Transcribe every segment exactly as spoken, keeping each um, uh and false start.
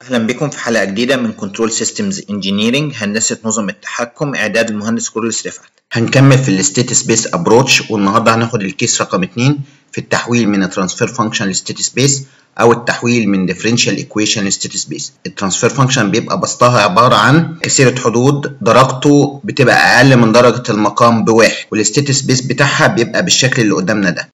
أهلا بكم في حلقة جديدة من كنترول سيستمز انجينيرنج هندسة نظم التحكم إعداد المهندس كورلس رفعت. هنكمل في الستيت سبيس ابروتش، والنهارده هناخد الكيس رقم اتنين في التحويل من الترانسفير فانكشن لستيت سبيس أو التحويل من ديفرنشال ايكويشن لستيت سبيس. الترانسفير فانكشن بيبقى بسطها عبارة عن كثيرة حدود درجته بتبقى أقل من درجة المقام بواحد، والستيت سبيس بتاعها بيبقى بالشكل اللي قدامنا ده.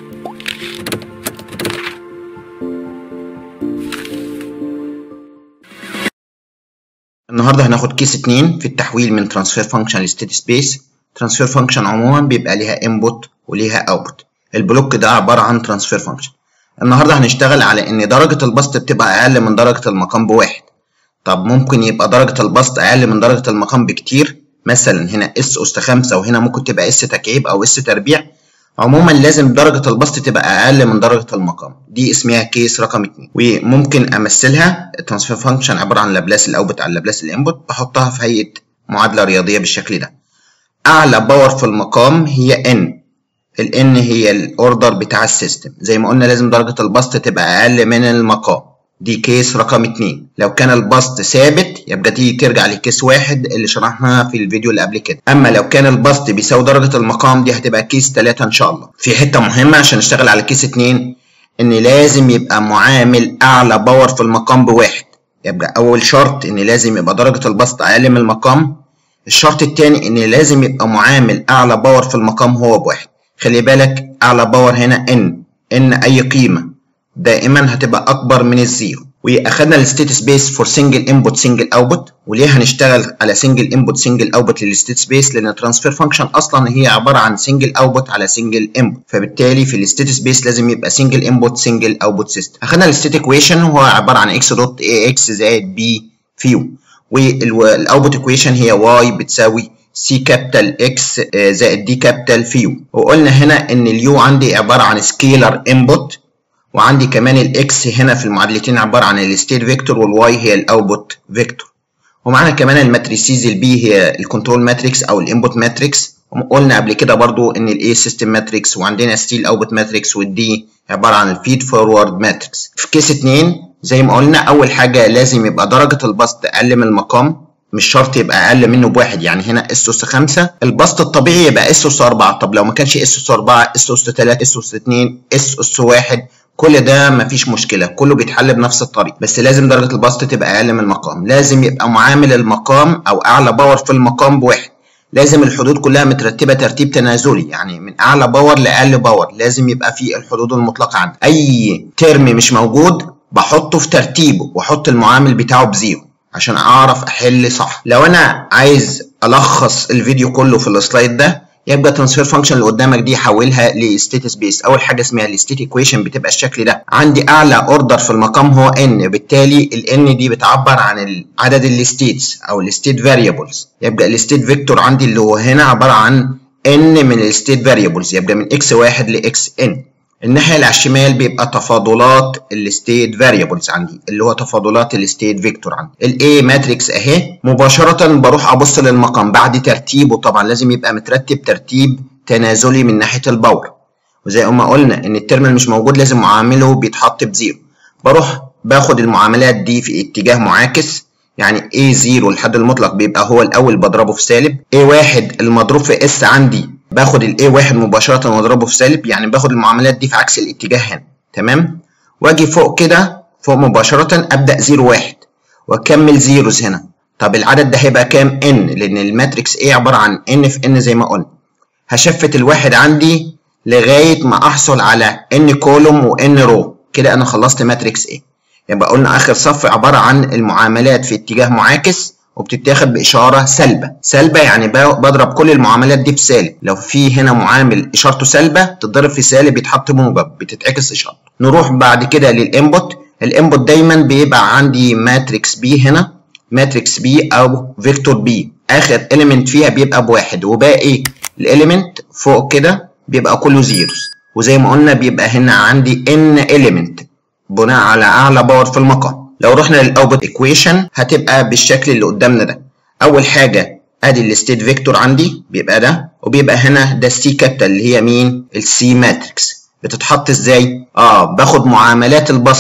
النهارده هناخد كيس اتنين في التحويل من ترانسفير فانكشن لستيت سبيس. ترانسفير فانكشن عموما بيبقى ليها انبوت وليها اوتبوت. البلوك ده عباره عن ترانسفير فانكشن. النهارده هنشتغل على ان درجه البسط بتبقى اقل من درجه المقام بواحد. طب ممكن يبقى درجه البسط اقل من درجه المقام بكتير، مثلا هنا اس اس خمسة وهنا ممكن تبقى اس تكعيب او اس تربيع. عموما لازم درجة البسط تبقى أقل من درجة المقام، دي اسمها كيس رقم اتنين. وممكن أمثلها الترانسفير فانكشن عبارة عن لابلاس الأوتبوت على لابلاس الإنبوت، بحطها في هيئة معادلة رياضية بالشكل ده. أعلى باور في المقام هي N، ال N هي الأوردر بتاع السيستم، زي ما قلنا لازم درجة البسط تبقى أقل من المقام، دي كيس رقم اتنين. لو كان البسط ثابت يبقى دي ترجع لكيس واحد اللي شرحناها في الفيديو اللي قبل كده. اما لو كان البسط بيساوي درجة المقام دي هتبقى كيس تلاتة ان شاء الله. في حتة مهمة عشان نشتغل على كيس اتنين، ان لازم يبقى معامل اعلى باور في المقام بواحد. يبقى اول شرط ان لازم يبقى درجة البسط اقل من المقام. الشرط التاني ان لازم يبقى معامل اعلى باور في المقام هو بواحد. خلي بالك اعلى باور هنا N، N اي قيمة دائما هتبقى اكبر من الزيرو. واخدنا الستيت سبيس فور سنجل انبوت سنجل اوتبوت. وليه هنشتغل على سنجل انبوت سنجل اوتبوت للستيت سبيس؟ لان الترانسفير فانكشن اصلا هي عباره عن سنجل اوتبوت على سنجل انبوت، فبالتالي في الستيت سبيس لازم يبقى سنجل انبوت سنجل اوتبوت سيستم. اخدنا الستيت ايكويشن وهو عباره عن اكس دوت اي اكس زائد بي في يو، والاوتبوت ايكويشن هي واي بتساوي سي كابيتال اكس زائد دي كابيتال في يو. وقلنا هنا ان اليو عندي عباره عن سكيلر انبوت، وعندي كمان الاكس هنا في المعادلتين عباره عن الستيت فيكتور، والواي هي الاوتبوت فيكتور. ومعانا كمان الماتريسيز، البي هي الكنترول ماتريكس او الانبوت ماتريكس. قلنا قبل كده برضو ان الاي سيستم ماتريكس، وعندنا ستيل اوتبوت ماتريكس، والدي عباره عن الفيد فورورد ماتريكس. في كيس اتنين زي ما قلنا اول حاجه لازم يبقى درجه البسط اقل من المقام، مش شرط يبقى اقل منه بواحد. يعني هنا اس اس خمسة، البسط الطبيعي يبقى اس اس أربعة. طب لو ما كانش اس اس أربعة، اس اس تلاتة، اس اس اتنين، اس اس واحد، كل ده مفيش مشكلة، كله بيتحل بنفس الطريقة، بس لازم درجة البسط تبقى أقل من المقام. لازم يبقى معامل المقام أو أعلى باور في المقام بواحد. لازم الحدود كلها مترتبة ترتيب تنازلي، يعني من أعلى باور لأقل باور لازم يبقى في الحدود المطلقة عندي. أي ترم مش موجود بحطه في ترتيبه وأحط المعامل بتاعه بزيرو عشان أعرف أحل صح. لو أنا عايز ألخص الفيديو كله في السلايد ده، يبقى ترانسفير فانكشن اللي قدامك دي حولها لستيت سبيس. اول حاجه اسمها الستيت ايكويشن بتبقى الشكل ده. عندي اعلى اوردر في المقام هو n، بالتالي ال n دي بتعبر عن عدد الستيتس او الستيت فاريبلز. يبقى الستيت فيكتور عندي اللي هو هنا عباره عن n من الستيت فاريبلز، يبقى من اكس واحد ل اكس ان. الناحيه اللي على الشمال بيبقى تفاضلات الستيت فاريبلز عندي، اللي هو تفاضلات الستيت فيكتور عندي. الاي ماتريكس اهي. مباشره بروح ابص للمقام بعد ترتيبه، طبعا لازم يبقى مترتب ترتيب تنازلي من ناحيه الباور، وزي ما قلنا ان الترم اللي مش موجود لازم معامله بيتحط بزيرو. بروح باخد المعاملات دي في اتجاه معاكس، يعني اي صفر الحد المطلق بيبقى هو الاول بضربه في سالب، اي واحد المضروب في اس عندي باخد الاي واحد مباشرة واضربه في سالب، يعني باخد المعاملات دي في عكس الاتجاه هنا، تمام؟ واجي فوق كده، فوق مباشرة ابدأ صفر واحد واكمل زيروز هنا. طب العدد ده هيبقى كام؟ ان، لان الماتريكس ايه عبارة عن ان في ان زي ما قلنا. هشفت الواحد عندي لغاية ما احصل على ان كولوم وان رو، كده انا خلصت ماتريكس ايه. يبقى قلنا اخر صف عبارة عن المعاملات في اتجاه معاكس وبتتاخد بإشارة سلبة. سلبة يعني بضرب كل المعاملات دي في سالب. لو في هنا معامل إشارته سلبة تتضرب في سالب يتحط موجب، بتتعكس إشارته. نروح بعد كده للإنبوت. الإنبوت دايما بيبقى عندي ماتريكس بي هنا، ماتريكس بي أو فيكتور بي. آخر إليمنت فيها بيبقى بواحد، وباقي الإليمنت فوق كده بيبقى كله زيروز. وزي ما قلنا بيبقى هنا عندي إن إليمنت بناء على أعلى باور في المقام. لو رحنا للاوتبوت ايكويشن هتبقى بالشكل اللي قدامنا ده. اول حاجه ادي الستيت فيكتور عندي بيبقى ده، وبيبقى هنا ده السي كابيتال اللي هي مين؟ السي ماتريكس. بتتحط ازاي؟ اه باخد معاملات البسط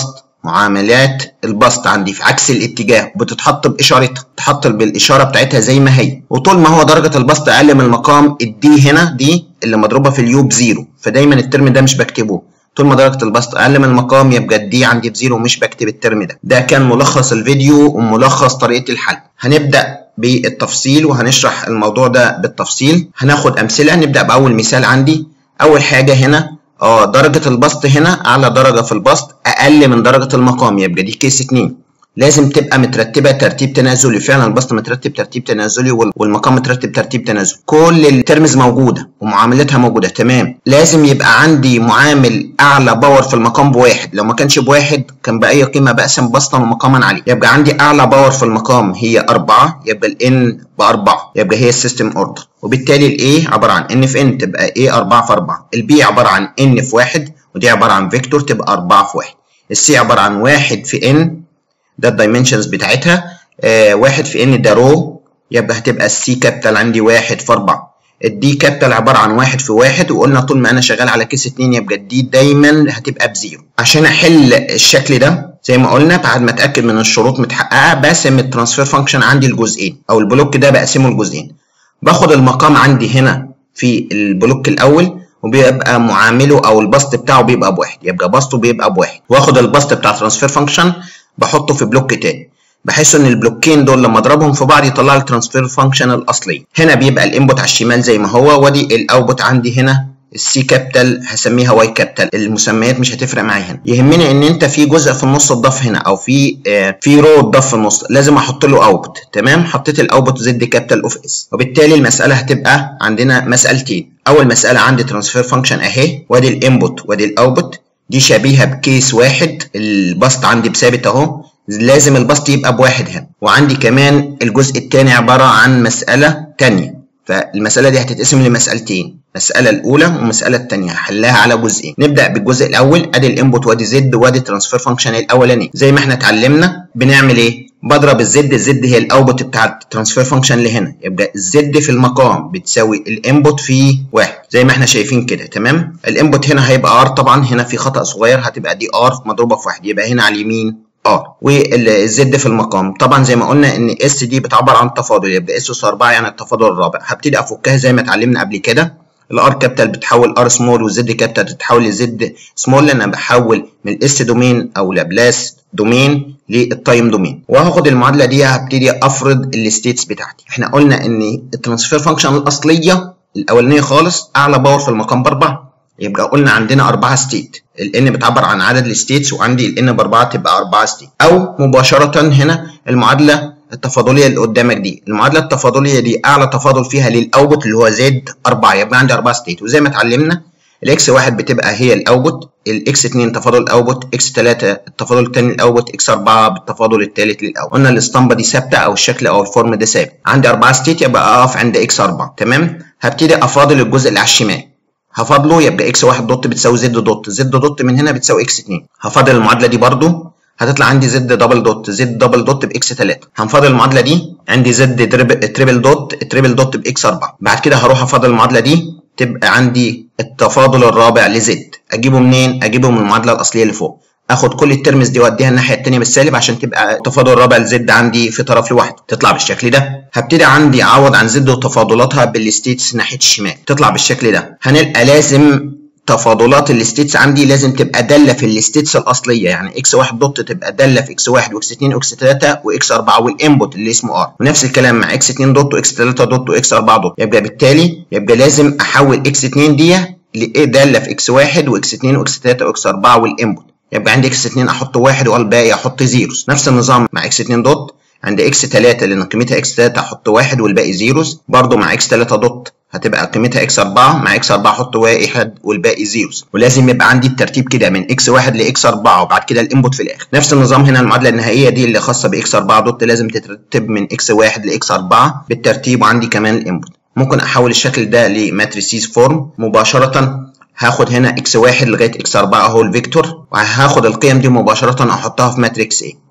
معاملات البسط عندي في عكس الاتجاه بتتحط باشارتها، تتحط بالاشاره بتاعتها زي ما هي، وطول ما هو درجه البسط اقل من المقام الدي هنا دي اللي مضروبه في اليو بزيرو، فدايما الترم ده مش بكتبه، طول ما درجه البسط اقل من المقام يبقى الدي عندي بزيرو ومش بكتب الترم ده. ده كان ملخص الفيديو وملخص طريقه الحل. هنبدا بالتفصيل وهنشرح الموضوع ده بالتفصيل، هناخد امثله. نبدا باول مثال عندي. اول حاجه هنا اه درجة البسط هنا أعلى درجة في البسط أقل من درجة المقام، يبقى دي كيس اتنين، لازم تبقى مترتبة ترتيب تنازلي. فعلا البسط مترتب ترتيب تنازلي والمقام مترتب ترتيب تنازلي، كل الترمز موجودة ومعاملتها موجودة تمام. لازم يبقى عندي معامل أعلى باور في المقام بواحد، لو ما كانش بواحد كان بأي قيمة بقسم بسطا ومقاما عليه. يبقى عندي أعلى باور في المقام هي أربعة، يبقى ال N بأربعة، يبقى هي السيستم أوردر، وبالتالي ال A عبارة عن N في N تبقى A أربعة في أربعة، ال B عبارة عن N في واحد ودي عبارة عن فيكتور تبقى أربعة في واحد، ال C عبارة عن واحد في N ده الدايمنشنز بتاعتها، آه واحد في ان ده رو، يبقى هتبقى السي كابيتال عندي واحد في أربعة، الدي كابيتال عبارة عن واحد في واحد، وقلنا طول ما أنا شغال على كيس اتنين يبقى الدي دايما هتبقى بزيرو. عشان أحل الشكل ده زي ما قلنا بعد ما أتأكد من الشروط متحققة بقسم الترانسفير فانكشن عندي لجزئين، أو البلوك ده بقسمه لجزئين. باخد المقام عندي هنا في البلوك الأول وبيبقى معامله أو البسط بتاعه بيبقى بواحد، يبقى بسطه بيبقى بواحد، واخد البسط بتاع الترانسفير فانكشن بحطه في بلوك تاني، بحيث ان البلوكين دول لما اضربهم في بعض يطلع لي الترانسفير فانكشن الاصليه. هنا بيبقى الانبوت على الشمال زي ما هو، وادي الاوتبوت عندي هنا السي كابيتال هسميها واي كابيتال، المسميات مش هتفرق معايا هنا. يهمني ان انت في جزء في النص اتضاف هنا، او في آه في رو اتضاف في النص، لازم احط له اوتبوت. تمام، حطيت الاوتبوت زد كابيتال اوف اس، وبالتالي المساله هتبقى عندنا مسالتين. اول مساله عندي ترانسفير فانكشن اهي، وادي الانبوت وادي الاوتبوت، دي شبيهه بكيس واحد، البسط عندي بثابت اهو، لازم البسط يبقى بواحد هنا. وعندي كمان الجزء الثاني عباره عن مساله ثانيه، فالمساله دي هتتقسم لمسالتين، المساله الاولى والمساله الثانيه هحلها على جزئين. نبدا بالجزء الاول، ادي الانبوت وادي زد وادي الترانسفير فانكشن الاولاني. زي ما احنا اتعلمنا بنعمل ايه؟ بضرب الزد، الزد هي الاوتبوت بتاع الترانسفير فانكشن اللي هنا، يبقى الزد في المقام بتساوي الانبوت في واحد زي ما احنا شايفين كده. تمام، الانبوت هنا هيبقى ار، طبعا هنا في خطا صغير هتبقى دي ار مضروبه في واحد، يبقى هنا على اليمين ار، والزد في المقام طبعا زي ما قلنا ان اس دي بتعبر عن التفاضل، يبقى اس اس أربعة يعني التفاضل الرابع. هبتدي افكها زي ما اتعلمنا قبل كده، الار كابيتال بتحول ار سمول والزد كابيتال بتتحول لزد سمول، لان انا بحول من الاس دومين او لابلاس دومين للتايم دومين. وهاخد المعادله دي هبتدي افرض الستيتس بتاعتي. احنا قلنا ان الترانسفير فانكشن الاصليه الاولانيه خالص اعلى باور في المقام باربعه، يبقى قلنا عندنا أربعة ستيت، ال n بتعبر عن عدد الستيتس، وعندي ال n بأربعة تبقى أربعة ستيت. أو مباشرة هنا المعادلة التفاضلية اللي قدامك دي، المعادلة التفاضلية دي أعلى تفاضل فيها للأوتبوت اللي هو زد أربعة، يبقى عندي أربعة ستيت. وزي ما اتعلمنا الإكس واحد بتبقى هي الأوتبوت، الإكس اتنين تفاضل الأوتبوت، إكس تلاتة التفاضل الثاني للأوتبوت، إكس أربعة بالتفاضل الثالث للأوتبوت. قلنا الاسطمبة دي ثابتة أو الشكل أو الفورم ده ثابت. عندي أربعة ستيت يبقى أقف عند إكس أربعة. تمام، هبتدي أفاضل الجزء اللي على الشمال، هفاضله يبقى اكس واحد دوت بتساوي زد دوت، زد دوت من هنا بتساوي اكس اتنين. هفاضل المعادله دي برضو هتطلع عندي زد دبل دوت، زد دبل دوت باكس تلاتة. هنفاضل المعادله دي عندي زد تريبل دوت، تريبل دوت باكس أربعة. بعد كده هروح افاضل المعادله دي تبقى عندي التفاضل الرابع لزد. اجيبه منين؟ اجيبه من المعادله الاصليه اللي فوق، اخد كل الترمز دي واديها الناحيه الثانيه بالسالب عشان تبقى التفاضل الرابع لزد عندي في طرف لوحده، تطلع بالشكل ده. هبتدي عندي اعوض عن زد وتفاضلاتها بالستيتس ناحيه الشمال، تطلع بالشكل ده. هنلقى لازم تفاضلات الستيتس عندي لازم تبقى داله في الستيتس الاصليه، يعني اكس واحد دوت تبقى داله في اكس واحد واكس اتنين واكس تلاتة واكس أربعة والانبوت اللي اسمه ار، ونفس الكلام مع اكس اتنين دوت واكس تلاتة دوت واكس أربعة دوت. يبقى بالتالي يبقى لازم احول اكس اتنين دي لداله في اكس واحد واكس اتنين واكس تلاتة واكس أربعة والانبوت، يبقى عندي اكس اتنين احط واحد والباقي احط زيروز. نفس النظام مع اكس اتنين دوت، عند اكس تلاتة لان قيمتها اكس تلاتة احط واحد والباقي زيروز، برضو مع اكس تلاتة دوت هتبقى قيمتها اكس أربعة، مع اكس أربعة احط واحد والباقي زيروز. ولازم يبقى عندي الترتيب كده من اكس واحد لاكس أربعة وبعد كده الانبوت في الاخر. نفس النظام هنا المعادله النهائيه دي اللي خاصه باكس أربعة دوت لازم تترتب من اكس واحد لاكس أربعة بالترتيب، وعندي كمان الانبوت. ممكن احول الشكل ده لماتريسيز فورم مباشره، هاخد هنا اكس واحد لغايه اكس أربعة اهو الفيكتور، وهاخد القيم دي مباشره احطها في ماتريكس A.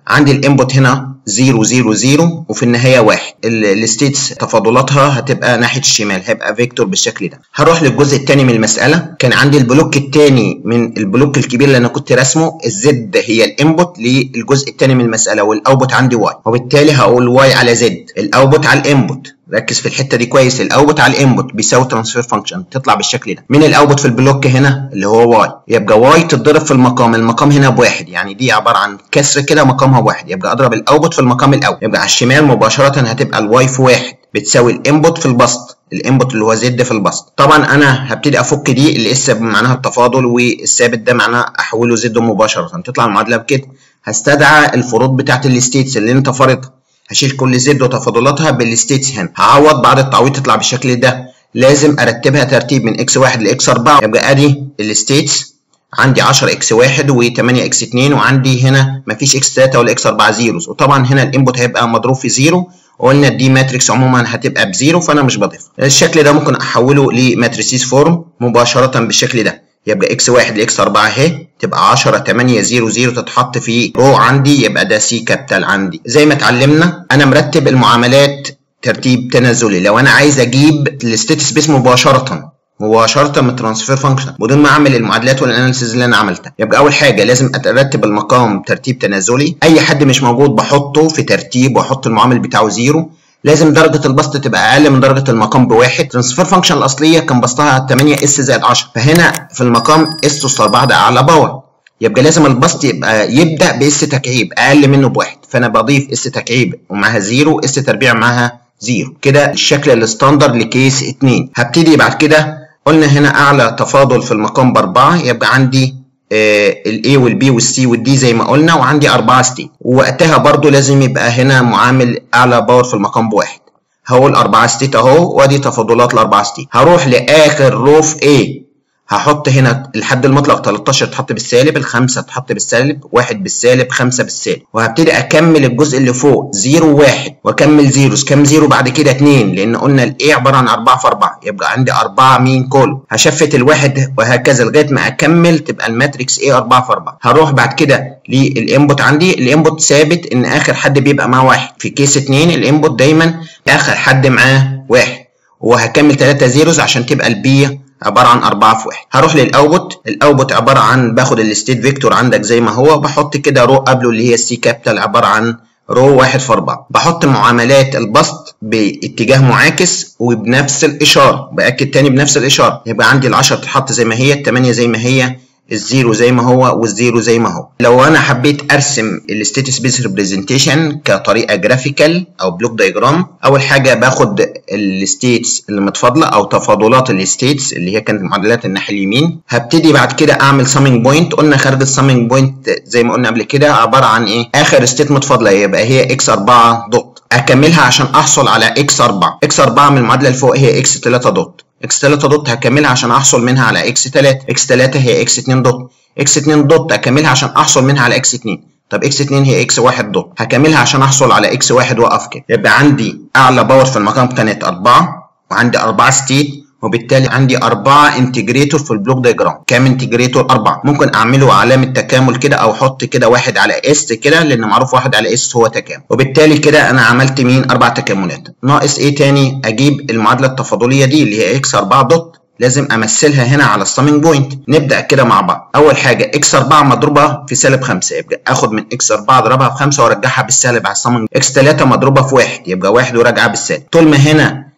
عندي الانبوت هنا صفر صفر صفر وفي النهايه واحد. الستيتس تفاضلاتها هتبقى ناحيه الشمال، هيبقى فيكتور بالشكل ده. هروح للجزء الثاني من المساله. كان عندي البلوك الثاني من البلوك الكبير اللي انا كنت راسمه، الزد هي الانبوت للجزء الثاني من المساله، والاوتبوت عندي واي، وبالتالي هقول واي على زد. الاوتبوت على الانبوت، ركز في الحته دي كويس، الاوتبوت على الانبوت بيساوي ترانسفير فانكشن، تطلع بالشكل ده. من الاوتبوت في البلوك هنا اللي هو واي، يبقى واي تتضرب في المقام، المقام هنا بواحد، يعني دي عباره عن كسر كده مقامها بواحد، يبقى اضرب الاوتبوت في المقام الاول، يبقى على الشمال مباشره هتبقى الواي في واحد بتساوي الانبوت في البسط، الانبوت اللي هو زد في البسط. طبعا انا هبتدي افك دي، الاس معناها التفاضل والثابت ده معناه احوله زد مباشره، تطلع المعادله بكده. هستدعى الفروض بتاعت الستيتس اللي انت فارضها، هشيل كل زد وتفاضلاتها بالستيتس هنا، هعوض بعد التعويض تطلع بالشكل ده. لازم ارتبها ترتيب من اكس واحد لاكس اربعة، يبقى ادي الستيتس عندي عشرة اكس واحد وتمانية اكس اتنين، وعندي هنا مفيش اكس تلاتة ولا اكس اربعة زيروز، وطبعا هنا الانبوت هيبقى مضروب في زيرو، وقلنا دي ماتريكس عموما هتبقى بزيرو فانا مش بضيف. الشكل ده ممكن احوله لماتريسيز فورم مباشره بالشكل ده، يبقى اكس واحد لاكس اربعة اهي تبقى عشرة تمانية صفر صفر تتحط في رو عندي، يبقى ده سي كابيتال عندي. زي ما اتعلمنا انا مرتب المعاملات ترتيب تنازلي. لو انا عايز اجيب الستيت سبيس مباشره مباشره من ترانسفير فانكشن بدون ما اعمل المعادلات والاناليسيز اللي انا عملتها، يبقى اول حاجه لازم ارتب المقام ترتيب تنازلي، اي حد مش موجود بحطه في ترتيب واحط المعامل بتاعه زيرو. لازم درجه البسط تبقى اقل من درجه المقام بواحد. ترانسفير فانكشن الاصليه كان بسطها تمانية اس زائد عشرة، فهنا في المقام اس اس اربعة ده اعلى باور، يبقى لازم البسط يبقى يبدا باس تكعيب اقل منه بواحد، فانا بضيف اس تكعيب ومعاها زيرو، اس تربيع معاها زيرو. كده الشكل الستاندرد لكيس اتنين. هبتدي بعد كده، قلنا هنا اعلى تفاضل في المقام باربعة، يبقى عندي آه الاي والبي والسي والدي زي ما قلنا، وعندي اربعة ستيت، ووقتها برضو لازم يبقى هنا معامل اعلى باور في المقام بواحد. هقول اربعة ستيت اهو، وادي تفاضلات الاربعة ستيت. هروح لاخر رو في A، هحط هنا الحد المطلق تلتاشر تحط بالسالب، الخمسة تحط بالسالب، واحد بالسالب، خمسة بالسالب، وهبتدي اكمل الجزء اللي فوق صفر وواحد، واكمل زيروز. كام زيرو بعد كده اتنين، لان قلنا الايه عباره عن اربعة في اربعة، يبقى عندي اربعة مين كله، هشفت الواحد وهكذا لغايه ما اكمل تبقى الماتريكس ايه اربعة في اربعة. هروح بعد كده للانبوت، عندي الانبوت ثابت ان اخر حد بيبقى معاه واحد، في كيس اتنين الانبوت دايما اخر حد معاه واحد، وهكمل تلاتة زيروز عشان تبقى البي عباره عن اربعة في واحد. هروح للاوتبوت، الاوتبوت عباره عن باخد الستيت فيكتور عندك زي ما هو، بحط كده رو قبله اللي هي السي كابيتال عباره عن رو واحد في اربعة. بحط معاملات البسط باتجاه معاكس وبنفس الاشاره، باكد تاني بنفس الاشاره، يبقى عندي العشرة تتحط زي ما هي، التمانية زي ما هي، الزيرو زي ما هو، والزيرو زي ما هو. لو انا حبيت ارسم الستيت سبيس ريبريزنتيشن كطريقه جرافيكال او بلوك دايجرام، اول حاجه باخد الستيتس اللي متفاضله او تفاضلات الستيتس اللي هي كانت معادلات الناحيه اليمين. هبتدي بعد كده اعمل سامينج بوينت، قلنا خارج السامينج بوينت زي ما قلنا قبل كده عباره عن ايه؟ اخر ستيت متفاضله يبقى هي اكس اربعة دوت، اكملها عشان احصل على اكس اربعة. اكس اربعة من المعادله اللي فوق هي اكس تلاتة دوت، اكس تلاتة دوت هكملها عشان احصل منها على اكس تلاتة، اكس تلاتة هي اكس اتنين دوت، اكس اتنين دوت هكملها عشان احصل منها على اكس اتنين، طب اكس اتنين هي اكس واحد دوت، هكملها عشان احصل على اكس واحد واقف كده. يبقى عندي اعلى باور في المقام كانت اربعة، وعندي اربعة ستيت، وبالتالي عندي أربعة انتجريتور في البلوك دايجرام. كام انتجريتور؟ أربعة. ممكن أعمله علامة تكامل كده، أو أحط كده واحد على اس كده، لأن معروف واحد على اس هو تكامل، وبالتالي كده أنا عملت مين؟ أربع تكاملات. ناقص إيه تاني؟ أجيب المعادلة التفاضلية دي اللي هي اكس اربعة دوت، لازم امثلها هنا على السامينج بوينت. نبدا كده مع بعض. اول حاجه اكس اربعة مضروبه في سالب خمسة، يبقى اخد من اكس اربعة اضربها في خمسة وارجعها بالسالب على السامينج. اكس تلاتة مضروبه في واحد، يبقى واحد وراجعه بالسالب. طول ما هنا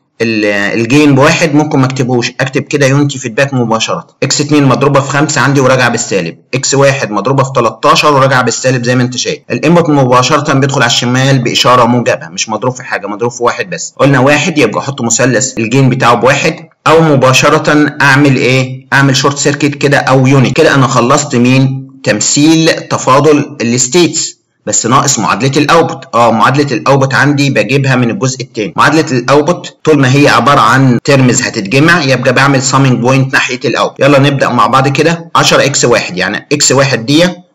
الجين بواحد ممكن ما اكتبهوش، اكتب كده يونتي فيدباك مباشره. اكس اتنين مضروبه في خمسة عندي وراجعه بالسالب، اكس واحد مضروبه في تلتاشر وراجعه بالسالب زي ما انت شايف. الانبوت مباشره بيدخل على الشمال باشاره موجبه، مش مضروب في حاجه، مضروب في واحد بس. قلنا واحد يبقى احط مثلث الجين بتاعه بواحد، او مباشره اعمل ايه؟ اعمل شورت سيركت كده او يونت كده. انا خلصت مين؟ تمثيل تفاضل الستيتس، بس ناقص معادله الاوتبوت. اه معادله الاوتبوت عندي بجيبها من الجزء الثاني. معادله الاوتبوت طول ما هي عباره عن ترمز هتتجمع، يبقى بعمل سامينج بوينت ناحيه الاوتبوت. يلا نبدا مع بعض كده. عشرة اكس واحد، يعني اكس واحد دي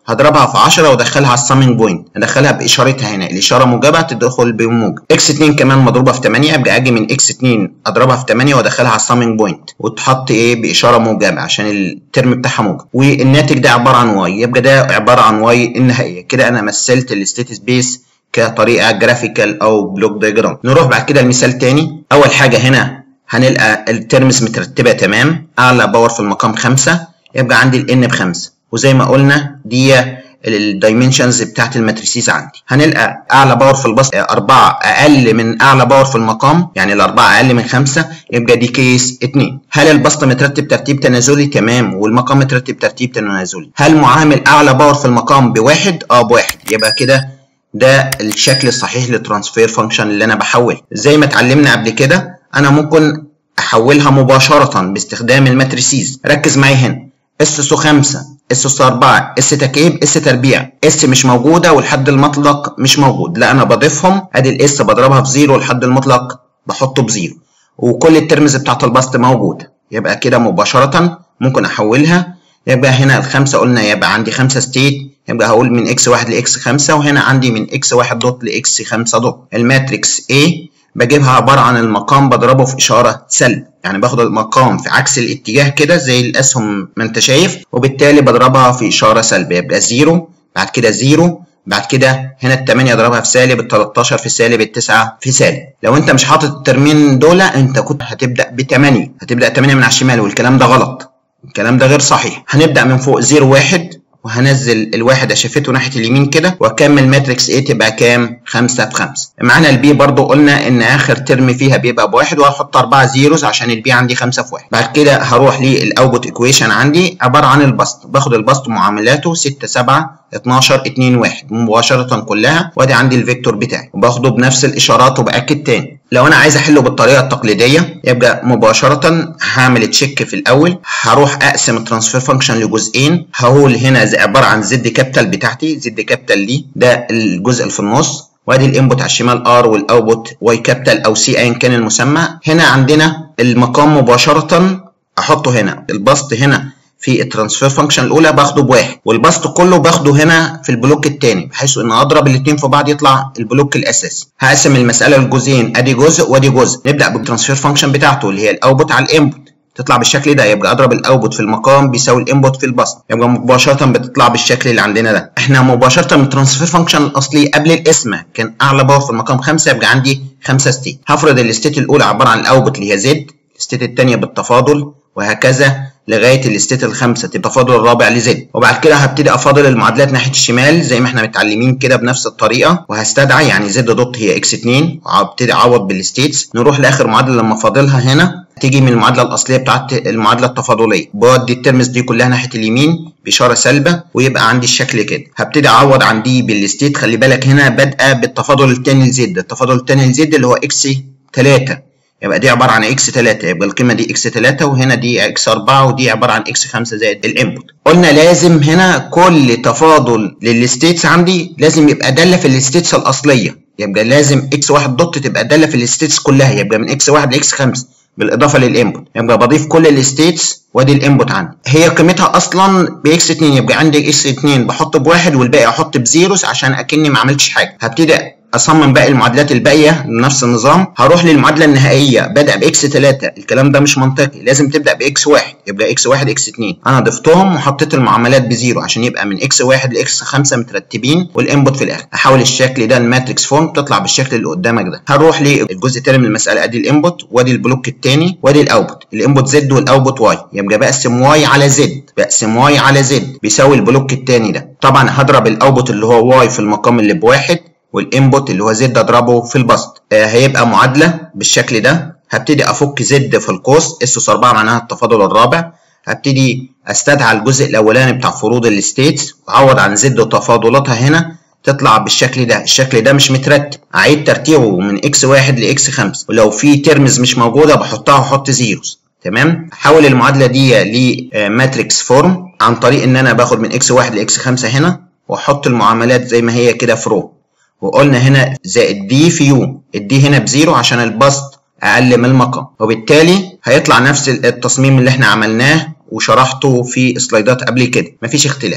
هضربها في عشرة وادخلها على السامينج بوينت، ادخلها باشارتها هنا، الاشاره موجبه تدخل بموجب. اكس اتنين كمان مضروبه في تمانية، ابقى اجي من اكس اتنين اضربها في تمانية وادخلها على السامينج بوينت وتحط ايه باشاره موجبه عشان الترم بتاعها موجب، والناتج ده عباره عن واي، يبقى ده عباره عن واي النهائيه. كده انا مثلت الستيت سبيس كطريقه جرافيكال او بلوك دايجرام. نروح بعد كده لمثال تاني. اول حاجه هنا هنلقى الترمز مترتبه تمام، اعلى باور في المقام خمسة، يبقى عندي الان بخمسة، وزي ما قلنا دي الدايمنشنز بتاعت الماتريسيز عندي. هنلقى اعلى باور في البسط أربعة اقل من اعلى باور في المقام، يعني الأربعة اقل من خمسة، يبقى دي كيس اتنين. هل البسط مترتب ترتيب تنازلي؟ تمام. والمقام مترتب ترتيب تنازلي. هل معامل اعلى باور في المقام بواحد؟ اه بواحد. يبقى كده ده الشكل الصحيح للترانسفير فانكشن اللي انا بحول. زي ما اتعلمنا قبل كده انا ممكن احولها مباشره باستخدام الماتريسيز. ركز معايا هنا، اس اس خمسة، اس اس أربعة، اس تكعيب، اس تربيع. اس مش موجوده والحد المطلق مش موجود، لا انا بضيفهم. ادي الاس بضربها في زيرو والحد المطلق بحطه بزيرو، وكل الترمز بتاعت البسط موجوده. يبقى كده مباشره ممكن احولها. يبقى هنا الخمسه قلنا يبقى عندي خمسه ستيت، يبقى هقول من اكس واحد لاكس خمسة، وهنا عندي من اكس واحد دوت لاكس خمسة دوت. الماتريكس A بجيبها عباره عن المقام بضربه في اشاره سلب، يعني باخد المقام في عكس الاتجاه كده زي الاسهم ما انت شايف، وبالتالي بضربها في اشاره سلب، يبقى زيرو، بعد كده زيرو، بعد كده هنا التمانية اضربها في سالب، التلتاشر في سالب، التسعة في سالب. لو انت مش حاطط الترمين دول انت كنت هتبدا بتمانية، هتبدا تمانية من على الشمال، والكلام ده غلط، الكلام ده غير صحيح. هنبدا من فوق زيرو واحد، وهنزل الواحد اشفته ناحيه اليمين كده، واكمل ماتريكس A تبقى كام؟ خمسة في خمسة. معانا البي برضو قلنا ان اخر ترم فيها بيبقى بواحد، وهحط أربعة زيروز عشان البي عندي خمسة في واحد. بعد كده هروح للاوتبوت ايكويشن عندي عباره عن البسط، باخد البسط معاملاته ستة سبعة اتناشر اتنين واحد مباشره كلها، وادي عندي الفيكتور بتاعي وباخده بنفس الاشارات وباكد تاني. لو انا عايز احله بالطريقه التقليديه يبقى مباشره هعمل تشيك في الاول، هروح اقسم الترانسفير فانكشن لجزئين، هقول هنا عباره عن زد كابيتال بتاعتي، زد كابيتال دي ده الجزء اللي في النص، وادي الانبوت على الشمال ار، والاوتبوت واي كابيتال او سي ايا كان المسمى. هنا عندنا المقام مباشره احطه هنا، البسط هنا في الترانسفير فانكشن الاولى باخده بواحد، والبسط كله باخده هنا في البلوك الثاني، بحيث ان اضرب الاثنين في بعض يطلع البلوك الاساسي. هقسم المساله لجزئين، ادي جزء وادي جزء. نبدا بالترانسفير فانكشن بتاعته اللي هي الاوتبوت على الانبوت، تطلع بالشكل ده، يبقى اضرب الاوتبوت في المقام بيساوي الانبوت في البسط، يبقى مباشره بتطلع بالشكل اللي عندنا ده. احنا مباشره من الترانسفير فانكشن الاصلي قبل القسمه كان اعلى باور في المقام خمسة، يبقى عندي خمسة ستيت. هفرض الستيت الاولى عباره عن الاوتبوت اللي هي زد، الستيت الثانيه بالتفاضل، وهكذا لغايه الستيت الخامسه التفاضل الرابع لزد. وبعد كده هبتدي افاضل المعادلات ناحيه الشمال زي ما احنا متعلمين كده بنفس الطريقه، وهستدعي يعني زد دوت هي اكس اتنين، وهبتدي اعوض بالستيتس. نروح لاخر معادله لما افاضلها هنا تيجي من المعادله الاصليه بتاعت المعادله التفاضليه، بودي الترمز دي كلها ناحيه اليمين باشاره سالبه، ويبقى عندي الشكل كده. هبتدي اعوض عن دي بالستيت، خلي بالك هنا بادئه بالتفاضل الثاني لزد، التفاضل الثاني لزد اللي هو اكس تلاتة، يبقى دي عباره عن اكس تلاتة، يبقى القيمه دي اكس تلاتة، وهنا دي اكس أربعة، ودي عباره عن اكس خمسة زائد الانبوت. قلنا لازم هنا كل تفاضل للستيتس عندي لازم يبقى داله في الستيتس الاصليه، يبقى لازم اكس واحد دوت تبقى داله في الستيتس كلها، يبقى من اكس واحد لاكس خمسة بالاضافه للانبوت، يبقى بضيف كل الستيتس وادي الانبوت عندي. هي قيمتها اصلا باكس اتنين، يبقى عندي اكس اتنين بحط بواحد والباقي احط بزيروز عشان اكني ما عملتش حاجه. هبتدي اصمم باقي المعادلات الباقيه بنفس النظام. هروح للمعادله النهائيه بادئه باكس تلاتة، الكلام ده مش منطقي، لازم تبدا باكس واحد، يبقى اكس واحد اكس اتنين. انا ضفتهم وحطيت المعاملات بزيرو عشان يبقى من اكس واحد لاكس خمسة مترتبين، والانبوت في الاخر. احول الشكل ده الماتريكس فورم تطلع بالشكل اللي قدامك ده. هروح للجزء الثاني من المساله، ادي الانبوت وادي البلوك الثاني وادي الاوتبوت، الانبوت زد والاوتبوت واي، يبقى بقسم واي على زد، بقسم واي على زد بيساوي البلوك الثاني ده. طبعا هضرب الاوتبوت اللي هو واي في المقام اللي بواحد، والانبوت اللي هو زد اضربه في البسط. آه هيبقى معادله بالشكل ده. هبتدي افك زد في القوس، اس اس أربعة معناها التفاضل الرابع. هبتدي استدعى الجزء الاولاني بتاع فروض الستيتس واعوض عن زد وتفاضلاتها هنا، تطلع بالشكل ده. الشكل ده مش مترتب، اعيد ترتيبه من اكس واحد لاكس خمسة، ولو في ترمز مش موجوده بحطها واحط زيروز. تمام. احول المعادله دي لماتريكس فورم عن طريق ان انا باخد من اكس واحد لاكس خمسة هنا واحط المعاملات زي ما هي كده في رو، وقلنا هنا زائد دي في يو، الدي هنا بزيرو عشان البسط اقل من المقام، وبالتالي هيطلع نفس التصميم اللي احنا عملناه وشرحته في سلايدات قبل كده، مفيش اختلاف.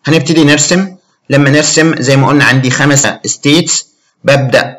هنبتدي نرسم. لما نرسم زي ما قلنا عندي خمسة ستيتس، ببدأ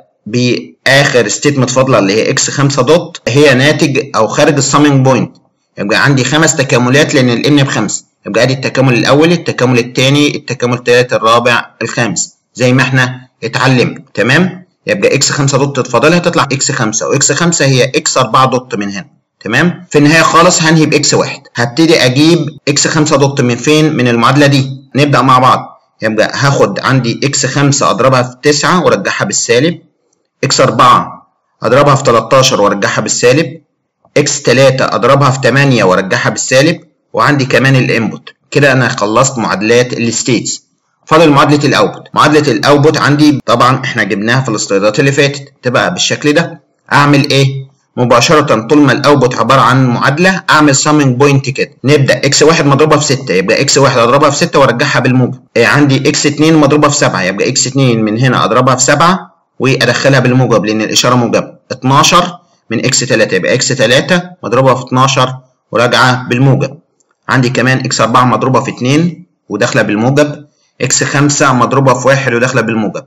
بآخر ستيت متفاضلة اللي هي اكس خمسة دوت، هي ناتج أو خارج السامينج بوينت. يبقى عندي خمس تكاملات لأن ال n بخمسة. يبقى ادي التكامل الأول، التكامل الثاني، التكامل الثالث، الرابع، الخامس زي ما احنا اتعلمنا. تمام؟ يبقى اكس خمسة دوت تتفاضلها تطلع اكس خمسة، واكس خمسة هي اكس أربعة دوت من هنا. تمام؟ في النهاية خالص هنهي باكس واحد. هبتدي أجيب اكس خمسة دوت من فين؟ من المعادلة دي. نبدأ مع بعض. يبقى هاخد عندي اكس خمسة أضربها في تسعة وأرجعها بالسالب، اكس أربعة أضربها في تلتاشر وأرجعها بالسالب، اكس تلاتة أضربها في تمانية وأرجعها بالسالب، وعندي كمان الانبوت. كده أنا خلصت معادلات الستيتس. فاضل معادلة الأوتبوت. معادلة الأوتبوت عندي طبعا إحنا جبناها في السلايدات اللي فاتت، تبقى بالشكل ده. أعمل إيه؟ مباشرة طول ما الأوتبوت عبارة عن معادلة أعمل سامينج بوينت كده. نبدأ اكس واحد مضروبة في ستة، يبقى اكس واحد أضربها في ستة وأرجعها بالموجب. إيه عندي اكس اتنين مضروبة في سبعة، يبقى اكس اتنين من هنا أضربها في سبعة وأدخلها بالموجب لأن الإشارة موجبة. اتناشر من اكس تلاتة، يبقى اكس تلاتة مضروبة في اتناشر وراجعة بالموجب. عندي كمان اكس أربعة مضروبة في اتنين وداخلة بالموجب، اكس خمسة مضروبة في واحد وداخلة بالموجب.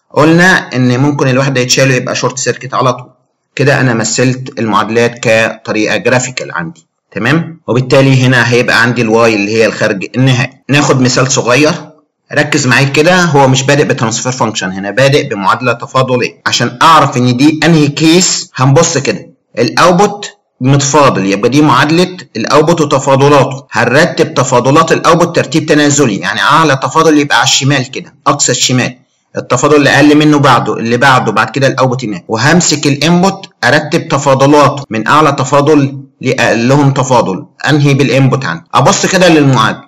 قلنا إن ممكن الواحد ده يتشال ويبقى شورت سيركت على طول. كده أنا مثلت المعادلات كطريقة جرافيكال عندي. تمام؟ وبالتالي هنا هيبقى عندي الواي اللي هي الخارج النهائي. ناخد مثال صغير، ركز معايا كده. هو مش بادئ بترانسفير فانكشن، هنا بادئ بمعادلة تفاضلية. عشان أعرف إن دي أنهي كيس هنبص كده. الأوتبوت متفاضل، يبقى دي معادلة الأوتبوت وتفاضلاته. هنرتب تفاضلات الأوتبوت ترتيب تنازلي، يعني أعلى تفاضل يبقى على الشمال كده، أقصى الشمال. التفاضل اللي أقل منه بعده، اللي بعده بعد كده الأوتبوت هناك. وهمسك الإنبوت أرتب تفاضلاته من أعلى تفاضل لأقلهم تفاضل، أنهي بالإنبوت عندي. أبص كده للمعادلة.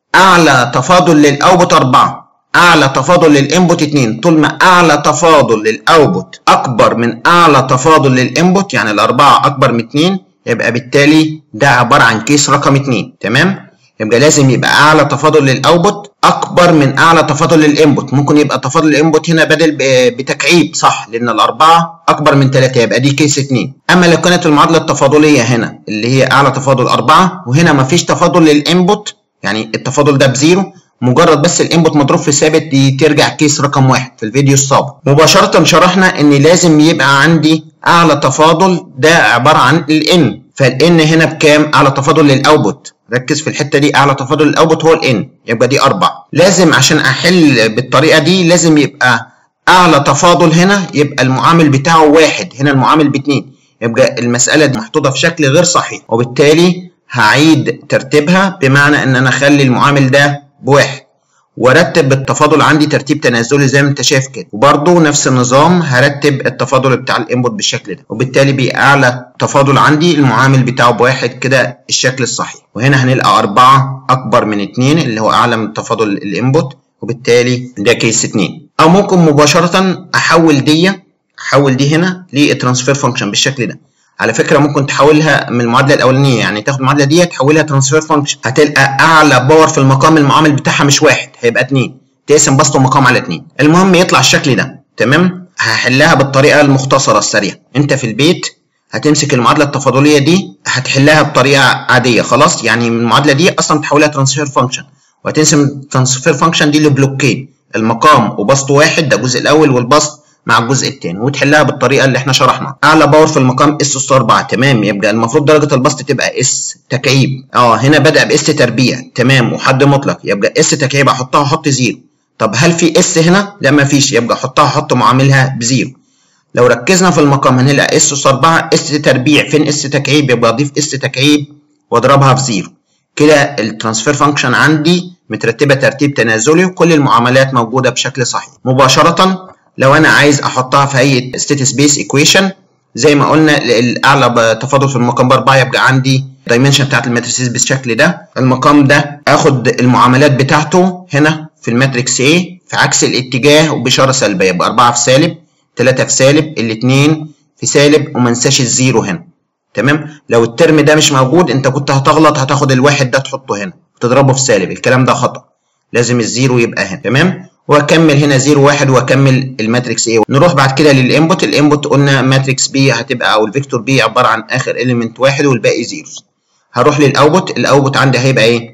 أعلى تفاضل للأوتبوت أربعة، أعلى تفاضل للإنبوت اتنين. طول ما أعلى تفاضل للأوتبوت أكبر من أعلى تفاضل للإنبوت، يعني الأربعة أكبر من اتنين، يبقى بالتالي ده عبارة عن كيس رقم اتنين. تمام؟ يبقى لازم يبقى أعلى تفاضل للأوتبوت أكبر من أعلى تفاضل للإنبوت. ممكن يبقى تفاضل الإنبوت هنا بدل بتكعيب، صح؟ لأن الأربعة أكبر من تلاتة، يبقى دي كيس اتنين. أما لو كانت المعادلة التفاضلية هنا اللي هي أعلى تفاضل أربعة وهنا مفيش تفاضل للإنبوت، يعني التفاضل ده بزيرو، مجرد بس الانبوت مضروب في ثابت، دي ترجع كيس رقم واحد في الفيديو السابق. مباشرة شرحنا ان لازم يبقى عندي اعلى تفاضل ده عبارة عن الان، فالان هنا بكام؟ اعلى تفاضل للاوتبوت. ركز في الحتة دي، اعلى تفاضل للاوتبوت هو الان، يبقى دي أربعة. لازم عشان احل بالطريقة دي لازم يبقى اعلى تفاضل هنا يبقى المعامل بتاعه واحد، هنا المعامل باتنين، يبقى المسألة دي محطوطة في شكل غير صحيح. وبالتالي هعيد ترتيبها، بمعنى ان انا اخلي المعامل ده بواحد وارتب التفاضل عندي ترتيب تنازلي زي ما انت شايف كده. وبرده نفس النظام هرتب التفاضل بتاع الانبوت بالشكل ده، وبالتالي بقى اعلى تفاضل عندي المعامل بتاعه بواحد، كده الشكل الصحيح. وهنا هنلقى أربعة اكبر من اتنين اللي هو اعلى من تفاضل الانبوت، وبالتالي ده كيس اتنين. او ممكن مباشرة احول دي احول دي هنا للترانسفير فانكشن بالشكل ده. على فكرة ممكن تحولها من المعادلة الأولانية، يعني تاخد المعادلة دي تحولها ترانسفير فانكشن، هتلقى أعلى باور في المقام المعامل بتاعها مش واحد، هيبقى اتنين، تقسم بسط المقام على اتنين. المهم يطلع الشكل ده. تمام؟ هحلها بالطريقة المختصرة السريعة. أنت في البيت هتمسك المعادلة التفاضلية دي هتحلها بطريقة عادية خلاص، يعني من المعادلة دي أصلا تحولها ترانسفير فانكشن، وهتقسم الترانسفير فانكشن دي لبلوكين، المقام وبسط واحد، ده الجزء الأول والبسط مع الجزء الثاني، وتحلها بالطريقه اللي احنا شرحناها. اعلى باور في المقام اس اس أربعة. تمام؟ يبقى المفروض درجه البسط تبقى اس تكعيب. اه هنا بدا باس تربيع. تمام؟ وحد مطلق، يبقى اس تكعيب احطها احط زيرو. طب هل في اس هنا؟ لا مفيش، يبقى احطها احط معاملها بزيرو. لو ركزنا في المقام هنلاقي اس اس أربعة اس تربيع، فين اس تكعيب؟ يبقى اضيف اس تكعيب واضربها في زيرو. كده الترانسفير فانكشن عندي مترتبه ترتيب تنازلي وكل المعاملات موجوده بشكل صحيح. مباشره لو انا عايز احطها في هيئه ستيت سبيس ايكويشن زي ما قلنا، الاعلى تفاضل في المقام باربعه، يبقى عندي الدايمنشن بتاعت الماتريسيز بالشكل ده. المقام ده اخد المعاملات بتاعته هنا في الماتريكس A في عكس الاتجاه وباشاره سلبيه، يبقى أربعة في سالب، تلاتة في سالب، الاثنين في سالب، وما انساش الزيرو هنا. تمام؟ لو الترم ده مش موجود انت كنت هتغلط، هتاخد الواحد ده تحطه هنا وتضربه في سالب، الكلام ده خطأ، لازم الزيرو يبقى هنا. تمام؟ واكمل هنا زيرو واحد واكمل الماتريكس A. نروح بعد كده للانبوت. الانبوت قلنا ماتريكس B هتبقى او الفيكتور B عباره عن اخر اليمنت واحد والباقي زيروز. هروح للاوتبوت. الاوتبوت عندي هيبقى ايه؟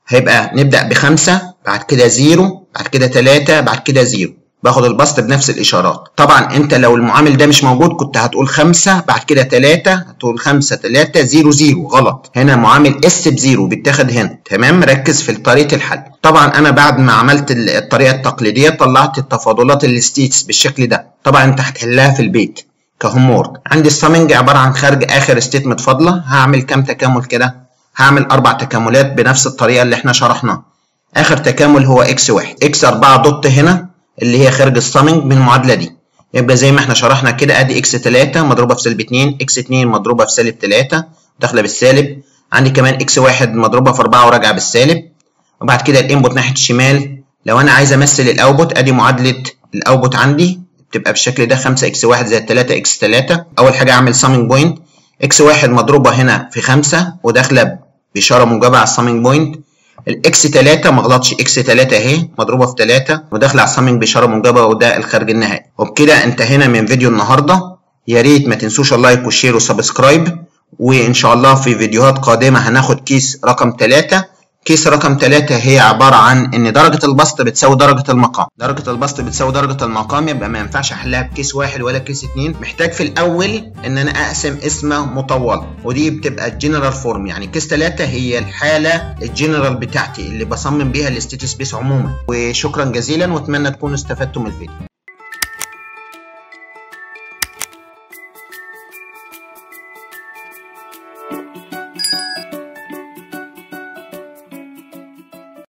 هيبقى نبدأ بخمسة، بعد كده زيرو، بعد كده تلاتة، بعد كده زيرو. باخد البسط بنفس الإشارات. طبعا أنت لو المعامل ده مش موجود كنت هتقول خمسة، بعد كده تلاتة، هتقول خمسة تلاتة زيرو زيرو، غلط. هنا معامل اس بزيرو بيتاخد هنا. تمام، ركز في طريقة الحل. طبعا أنا بعد ما عملت الطريقة التقليدية طلعت التفاضلات الستيتس بالشكل ده. طبعا أنت هتحلها في البيت كهوم وورك. عندي السامنج عبارة عن خارج آخر ستيتمنت فاضلة. هعمل كام تكامل كده؟ هعمل أربع تكاملات بنفس الطريقة اللي احنا شرحناها. آخر تكامل هو إكس واحد، إكس أربعة دوت هنا اللي هي خارج السامنج من المعادلة دي. يبقى زي ما احنا شرحنا كده، ادي اكس تلاتة مضروبة في سالب اتنين، اكس اتنين مضروبة في سالب تلاتة داخلة بالسالب، عندي كمان اكس واحد مضروبة في أربعة وراجعة بالسالب، وبعد كده الانبوت ناحية الشمال. لو انا عايز امثل الاوتبوت، ادي معادلة الاوتبوت عندي بتبقى بالشكل ده، خمسة اكس واحد زائد تلاتة اكس تلاتة. اول حاجة اعمل سامنج بوينت، اكس واحد مضروبة هنا في خمسة وداخلة بإشارة موجبة على السامنج بوينت. الاكس تلاتة ما غلطش، اكس تلاتة اهي مضروبه في تلاتة وداخله على السامنج باشاره موجبه، وده الخارج النهائي. وبكده انتهينا من فيديو النهارده. يا ريت ما تنسوش اللايك والشير وسبسكرايب، وان شاء الله في فيديوهات قادمه هناخد كيس رقم تلاتة. كيس رقم تلاتة هي عباره عن ان درجه البسط بتساوي درجه المقام. درجه البسط بتساوي درجه المقام، يبقى ما ينفعش احلها بكيس واحد ولا كيس اتنين. محتاج في الاول ان انا اقسم اسمه مطوله، ودي بتبقى الجنرال فورم. يعني كيس تلاتة هي الحاله الجنرال بتاعتي اللي بصمم بيها الستيت سبيس عموما. وشكرا جزيلا، واتمنى تكونوا استفدتم من الفيديو.